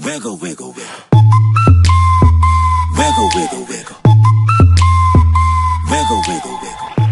Wiggle, wiggle, wiggle. Wiggle, wiggle, wiggle. Wiggle, wiggle, wiggle.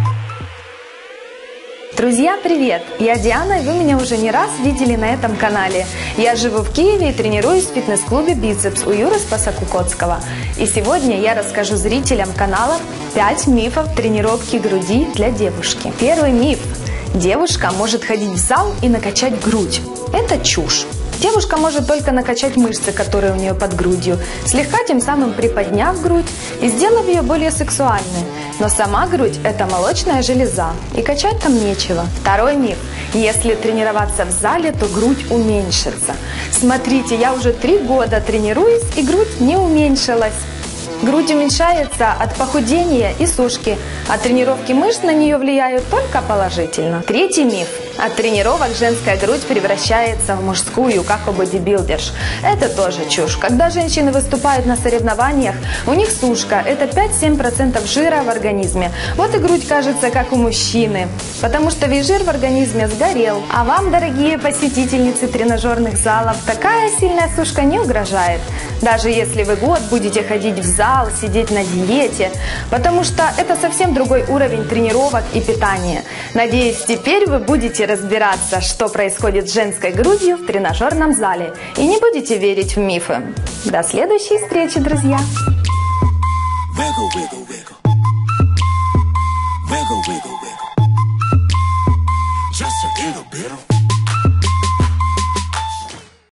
Друзья, привет! Я Диана, и вы меня уже не раз видели на этом канале. Я живу в Киеве и тренируюсь в фитнес-клубе «Бицепс» у Юры Спаса-Кукоцкого. И сегодня я расскажу зрителям канала 5 мифов тренировки груди для девушки. Первый миф. Девушка может ходить в зал и накачать грудь. Это чушь. Девушка может только накачать мышцы, которые у нее под грудью, слегка тем самым приподняв грудь и сделав ее более сексуальной. Но сама грудь – это молочная железа, и качать там нечего. Второй миф. Если тренироваться в зале, то грудь уменьшится. Смотрите, я уже 3 года тренируюсь, и грудь не уменьшилась. Грудь уменьшается от похудения и сушки, а тренировки мышц на нее влияют только положительно. Третий миф. От тренировок женская грудь превращается в мужскую, как у бодибилдерш. Это тоже чушь. Когда женщины выступают на соревнованиях, у них сушка – это 5-7% жира в организме. Вот и грудь кажется, как у мужчины, потому что весь жир в организме сгорел. А вам, дорогие посетительницы тренажерных залов, такая сильная сушка не угрожает. Даже если вы год будете ходить в зал, сидеть на диете, потому что это совсем другой уровень тренировок и питания. Надеюсь, теперь вы будете разбираться, что происходит с женской грудью в тренажерном зале, и не будете верить в мифы. До следующей встречи, друзья! Wiggle, wiggle, wiggle. Wiggle, wiggle, wiggle. Just a little bit of